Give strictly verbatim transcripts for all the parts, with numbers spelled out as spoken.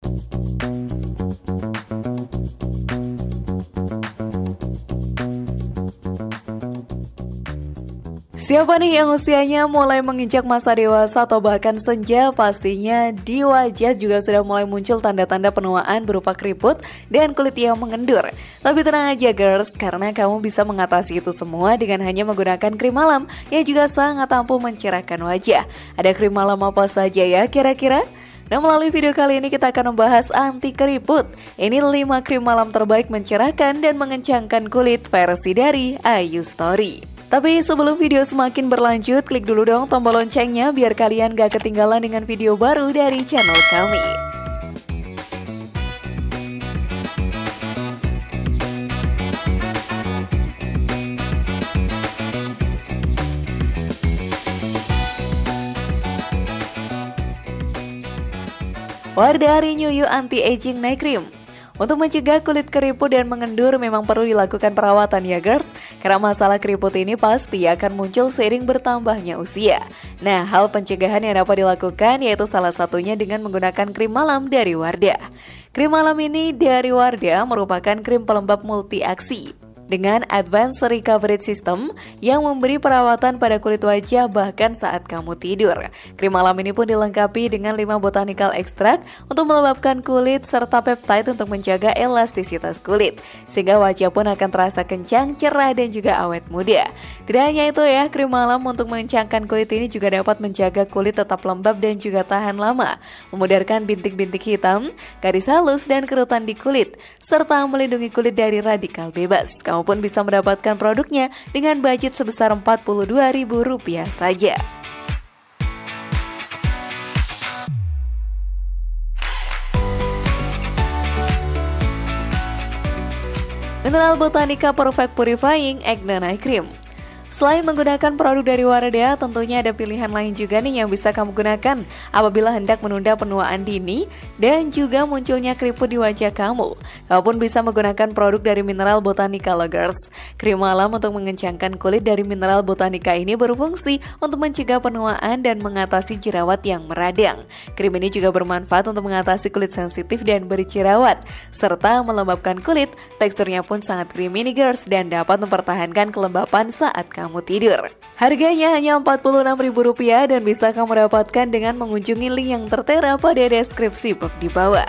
Siapa nih yang usianya mulai menginjak masa dewasa atau bahkan senja? Pastinya di wajah juga sudah mulai muncul tanda-tanda penuaan berupa keriput dan kulit yang mengendur. Tapi tenang aja girls, karena kamu bisa mengatasi itu semua dengan hanya menggunakan krim malam yang juga sangat ampuh mencerahkan wajah. Ada krim malam apa saja ya kira-kira? Nah, melalui video kali ini kita akan membahas anti keriput. Ini lima krim malam terbaik mencerahkan dan mengencangkan kulit versi dari Ayu Story. Tapi sebelum video semakin berlanjut, klik dulu dong tombol loncengnya biar kalian gak ketinggalan dengan video baru dari channel kami. Wardah Renew You Anti-Aging Night Cream. Untuk mencegah kulit keriput dan mengendur memang perlu dilakukan perawatan ya girls. Karena masalah keriput ini pasti akan muncul seiring bertambahnya usia. Nah, hal pencegahan yang dapat dilakukan yaitu salah satunya dengan menggunakan krim malam dari Wardah. Krim malam ini dari Wardah merupakan krim pelembab multi aksi dengan Advanced Recovery System yang memberi perawatan pada kulit wajah bahkan saat kamu tidur. Krim malam ini pun dilengkapi dengan lima botanical extract untuk melembabkan kulit serta peptide untuk menjaga elastisitas kulit, sehingga wajah pun akan terasa kencang, cerah, dan juga awet muda. Tidak hanya itu ya, krim malam untuk mengencangkan kulit ini juga dapat menjaga kulit tetap lembab dan juga tahan lama, memudarkan bintik-bintik hitam, garis halus, dan kerutan di kulit, serta melindungi kulit dari radikal bebas. Kamu pun bisa mendapatkan produknya dengan budget sebesar empat puluh dua ribu rupiah saja. Mineral Botanica Perfect Purifying Acne Night Cream. Selain menggunakan produk dari Wardah, tentunya ada pilihan lain juga nih yang bisa kamu gunakan apabila hendak menunda penuaan dini dan juga munculnya keriput di wajah kamu. Kamu pun bisa menggunakan produk dari Mineral Botanica Lovers. Krim malam untuk mengencangkan kulit dari Mineral Botanica ini berfungsi untuk mencegah penuaan dan mengatasi jerawat yang meradang. Krim ini juga bermanfaat untuk mengatasi kulit sensitif dan berjerawat, serta melembabkan kulit. Teksturnya pun sangat creamy nih girls dan dapat mempertahankan kelembapan saat kamu tidur. Harganya hanya empat puluh enam ribu rupiah dan bisa kamu dapatkan dengan mengunjungi link yang tertera pada deskripsi box di bawah.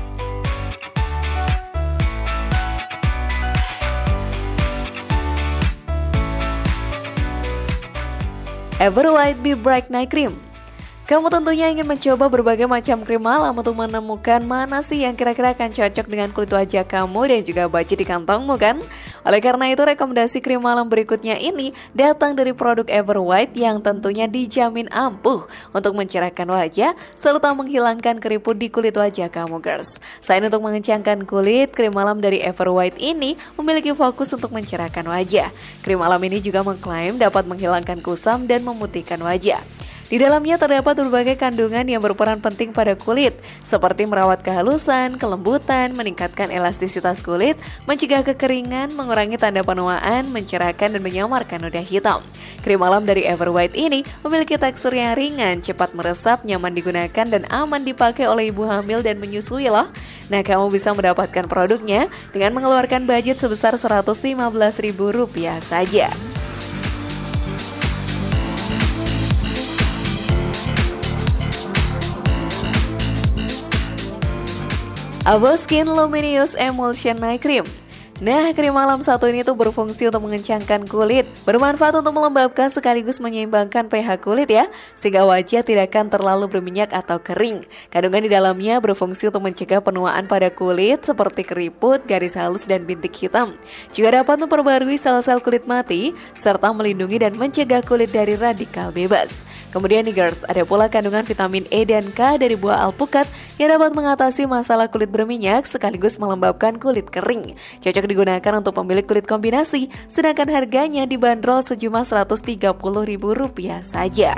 Ever White Be Bright Night Cream. Kamu tentunya ingin mencoba berbagai macam krim malam untuk menemukan mana sih yang kira-kira akan cocok dengan kulit wajah kamu dan juga budget di kantongmu kan? Oleh karena itu rekomendasi krim malam berikutnya ini datang dari produk Ever White yang tentunya dijamin ampuh untuk mencerahkan wajah serta menghilangkan keriput di kulit wajah kamu girls. Selain untuk mengencangkan kulit, krim malam dari Ever White ini memiliki fokus untuk mencerahkan wajah. Krim malam ini juga mengklaim dapat menghilangkan kusam dan memutihkan wajah. Di dalamnya terdapat berbagai kandungan yang berperan penting pada kulit, seperti merawat kehalusan, kelembutan, meningkatkan elastisitas kulit, mencegah kekeringan, mengurangi tanda penuaan, mencerahkan dan menyamarkan noda hitam. Krim malam dari Ever White ini memiliki tekstur yang ringan, cepat meresap, nyaman digunakan, dan aman dipakai oleh ibu hamil dan menyusui loh. Nah, kamu bisa mendapatkan produknya dengan mengeluarkan budget sebesar seratus lima belas ribu rupiah saja. Avoskin Luminous Emulsion Night Cream. Nah, krim malam satu ini tuh berfungsi untuk mengencangkan kulit, bermanfaat untuk melembabkan sekaligus menyeimbangkan pH kulit ya, sehingga wajah tidak akan terlalu berminyak atau kering. Kandungan di dalamnya berfungsi untuk mencegah penuaan pada kulit seperti keriput, garis halus, dan bintik hitam. Juga dapat memperbarui sel-sel kulit mati, serta melindungi dan mencegah kulit dari radikal bebas. Kemudian nih girls, ada pula kandungan vitamin E dan K dari buah alpukat yang dapat mengatasi masalah kulit berminyak sekaligus melembabkan kulit kering. Cocok digunakan untuk pemilik kulit kombinasi, sedangkan harganya dibanderol sejumlah seratus tiga puluh ribu rupiah saja.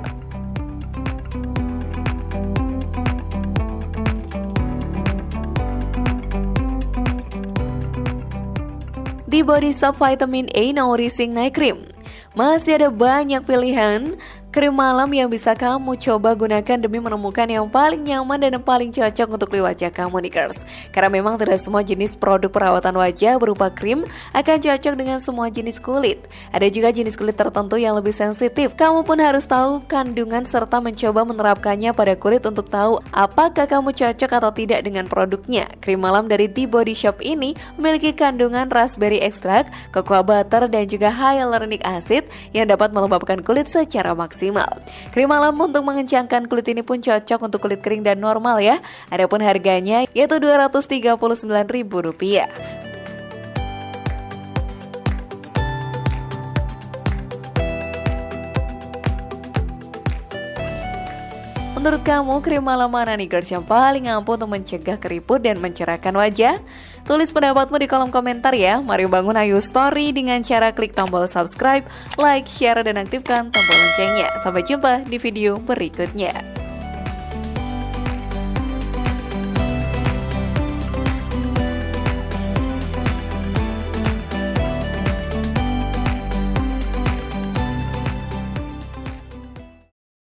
The Body Shop Vitamin A Nourishing Night Cream. Masih ada banyak pilihan Krim malam yang bisa kamu coba gunakan demi menemukan yang paling nyaman dan yang paling cocok untuk kulit wajah kamu nih girls. Karena memang tidak semua jenis produk perawatan wajah berupa krim akan cocok dengan semua jenis kulit. Ada juga jenis kulit tertentu yang lebih sensitif. Kamu pun harus tahu kandungan serta mencoba menerapkannya pada kulit untuk tahu apakah kamu cocok atau tidak dengan produknya. Krim malam dari The Body Shop ini memiliki kandungan raspberry extract, cocoa butter, dan juga hyaluronic acid yang dapat melembabkan kulit secara maksimal. Krim malam untuk mengencangkan kulit ini pun cocok untuk kulit kering dan normal ya. Adapun harganya yaitu dua ratus tiga puluh sembilan ribu rupiah. Menurut kamu krim malam mana nih girls yang paling ampuh untuk mencegah keriput dan mencerahkan wajah? Tulis pendapatmu di kolom komentar ya. Mari bangun Ayu Story dengan cara klik tombol subscribe, like, share, dan aktifkan tombol loncengnya. Sampai jumpa di video berikutnya.